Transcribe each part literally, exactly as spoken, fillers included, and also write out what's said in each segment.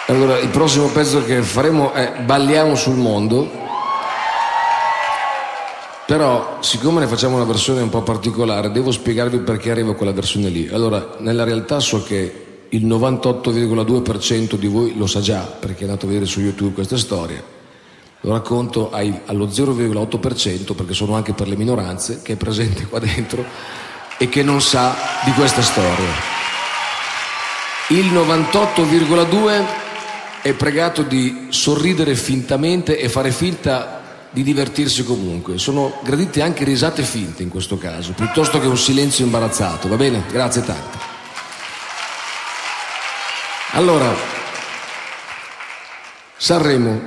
Allora, il prossimo pezzo che faremo è Balliamo sul mondo, però siccome ne facciamo una versione un po' particolare devo spiegarvi perché arrivo a quella versione lì. Allora, nella realtà so che il novantotto virgola due per cento di voi lo sa già perché è andato a vedere su YouTube questa storia. Lo racconto ai, allo zero virgola otto per cento perché sono anche per le minoranze, che è presente qua dentro e che non sa di questa storia. Il novantotto virgola due per cento è pregato di sorridere fintamente e fare finta di divertirsi comunque. Sono gradite anche risate finte in questo caso, piuttosto che un silenzio imbarazzato, va bene? Grazie tante. Allora, Sanremo,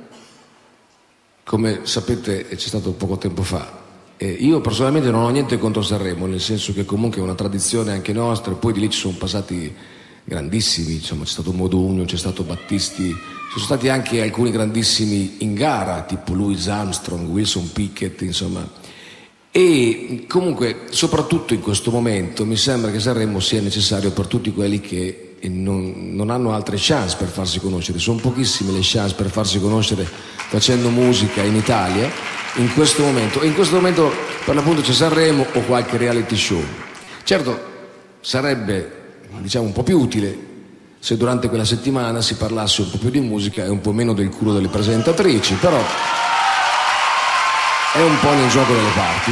come sapete c'è stato poco tempo fa, e io personalmente non ho niente contro Sanremo, nel senso che comunque è una tradizione anche nostra, e poi di lì ci sono passati grandissimi, insomma c'è stato Modugno, c'è stato Battisti, ci sono stati anche alcuni grandissimi in gara, tipo Louis Armstrong, Wilson Pickett, insomma. E comunque, soprattutto in questo momento, mi sembra che Sanremo sia necessario per tutti quelli che non, non hanno altre chance per farsi conoscere. Sono pochissime le chance per farsi conoscere facendo musica in Italia in questo momento. E in questo momento, per l'appunto, c'è Sanremo o qualche reality show. Certo, sarebbe, diciamo, un po' più utile se durante quella settimana si parlasse un po' più di musica e un po' meno del culo delle presentatrici, però è un po' nel gioco delle parti.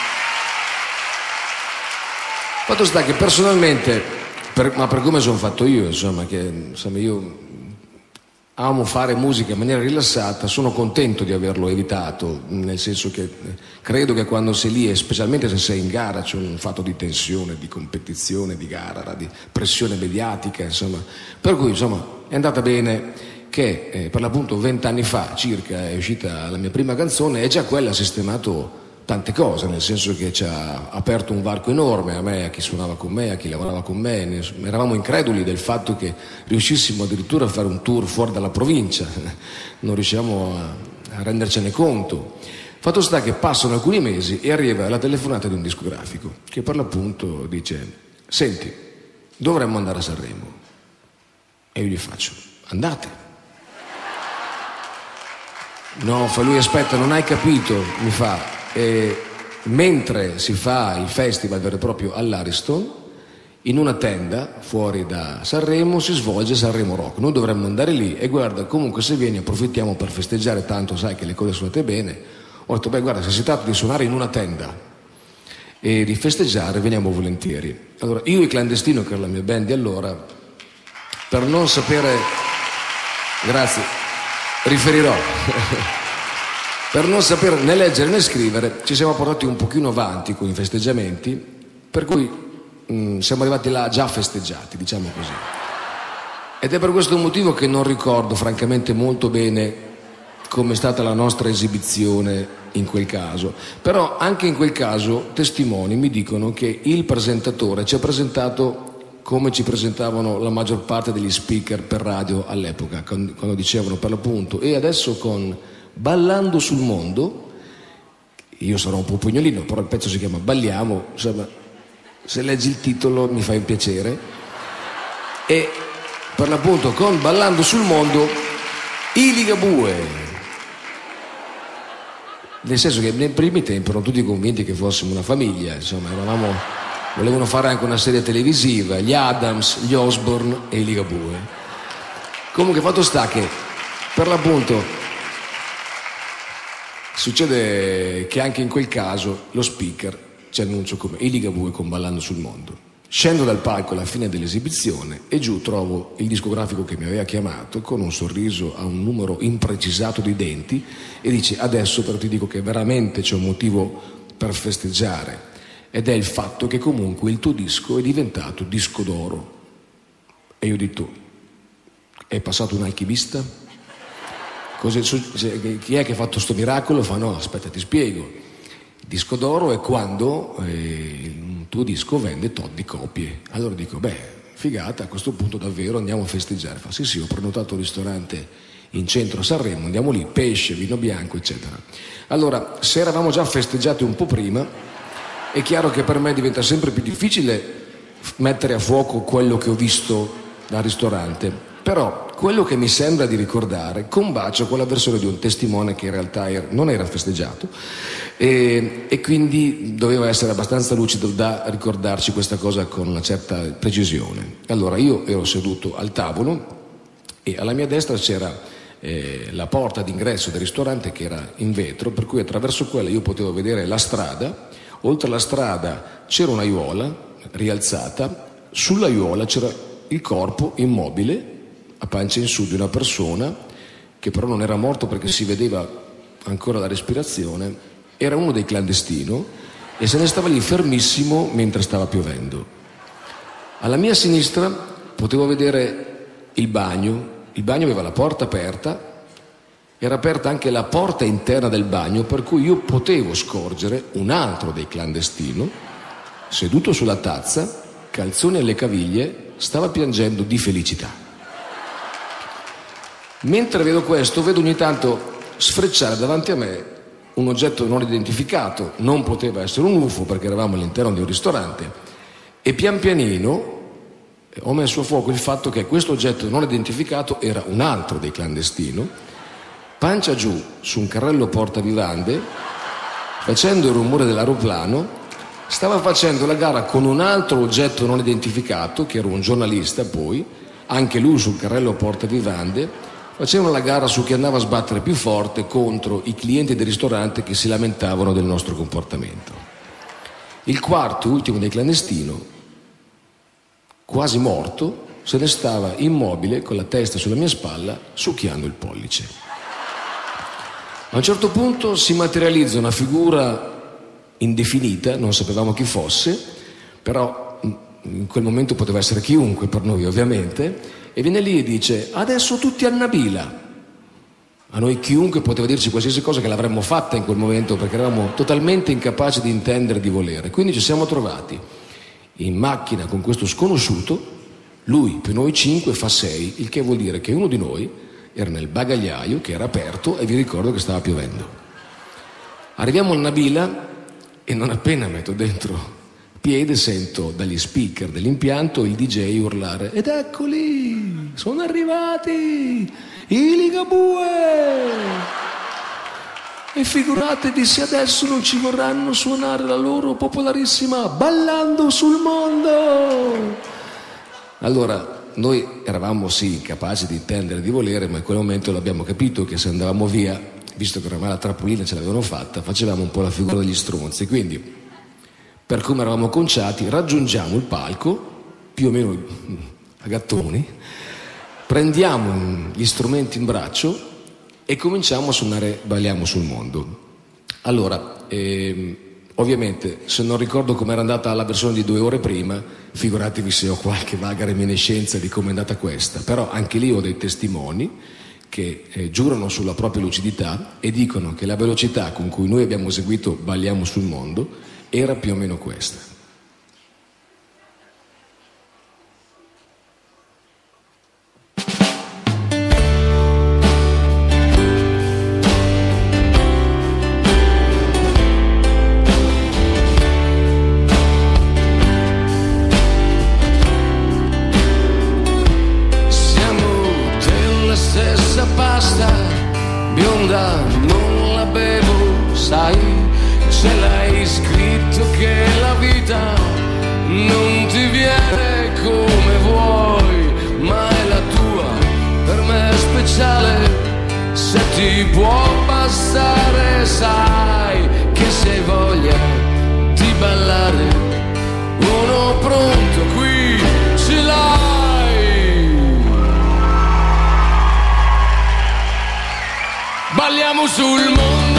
Fatto sta che personalmente, per, ma per come sono fatto io, insomma, che insomma io amo fare musica in maniera rilassata, sono contento di averlo evitato, nel senso che credo che quando sei lì, e specialmente se sei in gara, c'è un fatto di tensione, di competizione, di gara, di pressione mediatica, insomma. Per cui, insomma, è andata bene che eh, per l'appunto vent'anni fa circa è uscita la mia prima canzone e già quella ha sistemato tante cose, nel senso che ci ha aperto un varco enorme a me, a chi suonava con me, a chi lavorava con me. Eravamo increduli del fatto che riuscissimo addirittura a fare un tour fuori dalla provincia, non riusciamo a, a rendercene conto. Fatto sta che passano alcuni mesi e arriva la telefonata di un discografico che per l'appunto dice: senti, dovremmo andare a Sanremo. E io gli faccio: andate. No, fa lui, aspetta, non hai capito, mi fa. E mentre si fa il festival vero e proprio all'Ariston, in una tenda fuori da Sanremo si svolge Sanremo Rock. Noi dovremmo andare lì e guarda, comunque se vieni approfittiamo per festeggiare, tanto sai che le cose sono andate bene. Ho detto: beh, guarda, se si tratta di suonare in una tenda e di festeggiare, veniamo volentieri. Allora io e Clandestino, che era la mia band di allora, per non sapere, grazie, riferirò per non saper né leggere né scrivere, ci siamo portati un pochino avanti con i festeggiamenti, per cui mh, siamo arrivati là già festeggiati, diciamo così. Ed è per questo motivo che non ricordo francamente molto bene come è stata la nostra esibizione in quel caso. Però anche in quel caso testimoni mi dicono che il presentatore ci ha presentato come ci presentavano la maggior parte degli speaker per radio all'epoca, quando dicevano per l'appunto: e adesso con Ballando sul mondo, io sarò un po' pugnolino, però il pezzo si chiama Balliamo, insomma, se leggi il titolo mi fai un piacere. E per l'appunto con Ballando sul mondo i Ligabue, nel senso che nei primi tempi erano tutti convinti che fossimo una famiglia, insomma, eravamo, volevano fare anche una serie televisiva, gli Adams, gli Osborne e i Ligabue. Comunque fatto sta che per l'appunto succede che anche in quel caso lo speaker ci annuncia come i Ligabue con Ballando sul mondo. Scendo dal palco alla fine dell'esibizione e giù trovo il discografico che mi aveva chiamato con un sorriso a un numero imprecisato di denti e dice: adesso però ti dico che veramente c'è un motivo per festeggiare, ed è il fatto che comunque il tuo disco è diventato disco d'oro. E io ho detto: è passato un alchimista? Così, chi è che ha fatto sto miracolo? Fa: no, aspetta, ti spiego. Il disco d'oro è quando eh, un tuo disco vende tot di copie. Allora dico: beh, figata, a questo punto davvero andiamo a festeggiare. Fa: sì sì, ho prenotato un ristorante in centro a Sanremo, andiamo lì, pesce, vino bianco, eccetera. Allora, se eravamo già festeggiati un po' prima, è chiaro che per me diventa sempre più difficile mettere a fuoco quello che ho visto dal ristorante. Però quello che mi sembra di ricordare combacia con la versione di un testimone che in realtà era, non era festeggiato e, e quindi doveva essere abbastanza lucido da ricordarci questa cosa con una certa precisione. Allora io ero seduto al tavolo e alla mia destra c'era eh, la porta d'ingresso del ristorante che era in vetro, per cui attraverso quella io potevo vedere la strada. Oltre alla strada c'era un'aiuola rialzata, sull'aiuola c'era il corpo immobile a pancia in su di una persona che però non era morto perché si vedeva ancora la respirazione, era uno dei clandestini e se ne stava lì fermissimo mentre stava piovendo. Alla mia sinistra potevo vedere il bagno, il bagno aveva la porta aperta, era aperta anche la porta interna del bagno, per cui io potevo scorgere un altro dei clandestini seduto sulla tazza, calzoni alle caviglie, stava piangendo di felicità. Mentre vedo questo, vedo ogni tanto sfrecciare davanti a me un oggetto non identificato, non poteva essere un U F O perché eravamo all'interno di un ristorante, e pian pianino ho messo a fuoco il fatto che questo oggetto non identificato era un altro dei clandestini, pancia giù su un carrello portavivande, facendo il rumore dell'aeroplano, stava facendo la gara con un altro oggetto non identificato, che era un giornalista poi, anche lui sul carrello portavivande. Facevano la gara su chi andava a sbattere più forte contro i clienti del ristorante che si lamentavano del nostro comportamento. Il quarto e ultimo dei clandestini, quasi morto, se ne stava immobile con la testa sulla mia spalla succhiando il pollice. A un certo punto si materializza una figura indefinita, non sapevamo chi fosse, però in quel momento poteva essere chiunque per noi ovviamente, e viene lì e dice: adesso tutti a Nabila. A noi chiunque poteva dirci qualsiasi cosa che l'avremmo fatta in quel momento perché eravamo totalmente incapaci di intendere e di volere. Quindi ci siamo trovati in macchina con questo sconosciuto, lui più noi cinque fa sei, il che vuol dire che uno di noi era nel bagagliaio che era aperto e vi ricordo che stava piovendo. Arriviamo a Nabila e non appena metto dentro piede sento dagli speaker dell'impianto il D J urlare: ed eccoli, sono arrivati i Ligabue, e figuratevi se adesso non ci vorranno suonare la loro popolarissima Ballando sul Mondo. Allora noi eravamo sì incapaci di intendere e di volere, ma in quel momento l'abbiamo capito che se andavamo via, visto che oramai la trappolina ce l'avevano fatta, facevamo un po' la figura degli stronzi. Quindi, per come eravamo conciati, raggiungiamo il palco, più o meno a gattoni, prendiamo gli strumenti in braccio e cominciamo a suonare Balliamo sul Mondo. Allora, ehm, ovviamente, se non ricordo com'era andata la versione di due ore prima, figuratevi se ho qualche vaga reminiscenza di come è andata questa, però anche lì ho dei testimoni che eh, giurano sulla propria lucidità e dicono che la velocità con cui noi abbiamo eseguito Balliamo sul Mondo era più o meno questa. Siamo della stessa pasta, bionda non la bevo, sai. Ce l'hai scritto che la vita non ti viene come vuoi, ma è la tua, per me è speciale. Se ti può bastare, sai che se hai voglia di ballare, uno pronto qui ce l'hai. Balliamo sul mondo.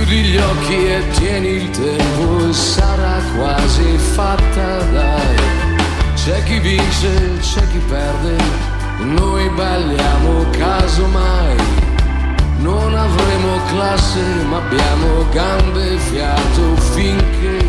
Chiudi gli occhi e tieni il tempo e sarà quasi fatta, dai. C'è chi vince, c'è chi perde, noi balliamo casomai. Non avremo classe ma abbiamo gambe e fiato finché